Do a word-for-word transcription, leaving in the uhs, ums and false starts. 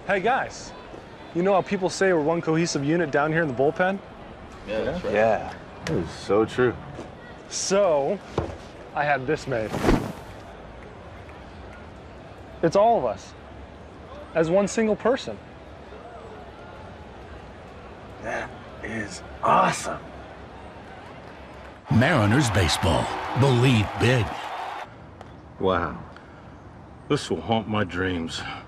Hey guys, you know how people say we're one cohesive unit down here in the bullpen? Yeah, that's right. Yeah, that is so true. So, I had this made. It's all of us, as one single person. That is awesome. Mariners baseball. Believe big. Wow. This will haunt my dreams.